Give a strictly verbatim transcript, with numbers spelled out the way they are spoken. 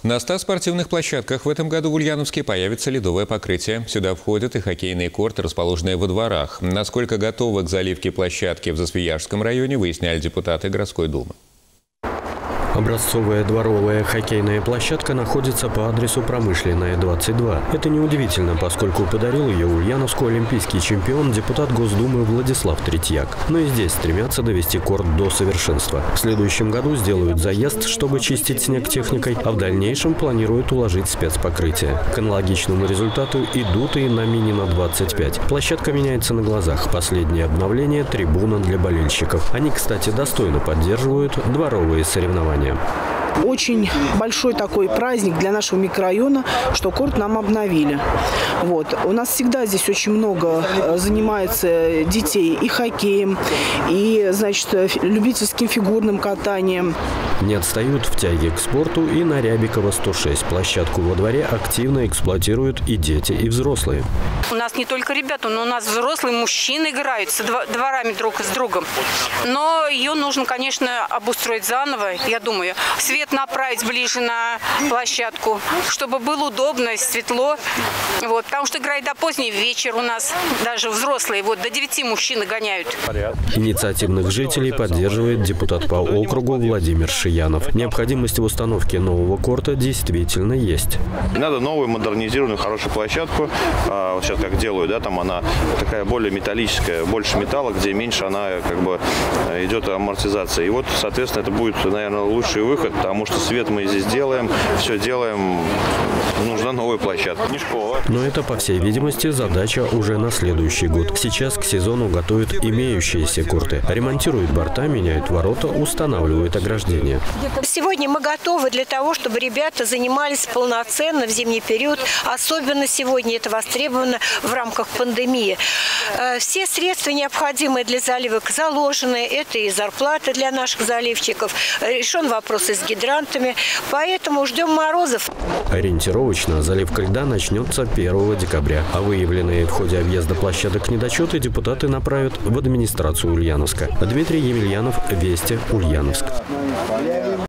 На ста спортивных площадках в этом году в Ульяновске появится ледовое покрытие. Сюда входят и хоккейные корты, расположенные во дворах. Насколько готовы к заливке площадки в Засвияжском районе, выясняли депутаты городской думы. Образцовая дворовая хоккейная площадка находится по адресу Промышленная, двадцать два. Это неудивительно, поскольку подарил ее Ульяновску олимпийский чемпион, депутат Госдумы Владислав Третьяк. Но и здесь стремятся довести корт до совершенства. В следующем году сделают заезд, чтобы чистить снег техникой, а в дальнейшем планируют уложить спецпокрытие. К аналогичному результату идут и на Минина двадцать пять. Площадка меняется на глазах. Последнее обновление – трибуна для болельщиков. Они, кстати, достойно поддерживают дворовые соревнования. Очень большой такой праздник для нашего микрорайона, что корт нам обновили. Вот. У нас всегда здесь очень много занимается детей и хоккеем, и, значит, любительским фигурным катанием. Не отстают в тяге к спорту и на Рябикова сто шесть. Площадку во дворе активно эксплуатируют и дети, и взрослые. У нас не только ребята, но у нас взрослые мужчины играют с дворами друг с другом. Но ее нужно, конечно, обустроить заново, я думаю. Свет направить ближе на площадку, чтобы было удобно, светло. Вот, потому что играет до позднего вечера у нас, даже взрослые, вот до девяти мужчины гоняют. Инициативных жителей поддерживает депутат по округу Владимир Шиянов. Необходимость в установке нового корта действительно есть. Надо новую, модернизированную, хорошую площадку. А, сейчас как делают, да, там она такая более металлическая, больше металла, где меньше она как бы идет амортизация. И вот, соответственно, это будет, наверное, лучший выход, потому что свет мы здесь делаем, все делаем, нужна новая площадка, не школа. Но это, по всей видимости, задача уже на следующий год. Сейчас к сезону готовят имеющиеся корты. Ремонтируют борта, меняют ворота, устанавливают ограждения. Сегодня мы готовы для того, чтобы ребята занимались полноценно в зимний период. Особенно сегодня это востребовано в рамках пандемии. Все средства, необходимые для заливок, заложены. Это и зарплата для наших заливщиков. Решен вопрос и с гидрантами. Поэтому ждем морозов. Ориентировочно заливка льда начнется первого декабря. А выявленные в ходе объезда площадок недочеты депутаты направят в администрацию Ульяновска. Дмитрий Емельянов, Вести, Ульяновск.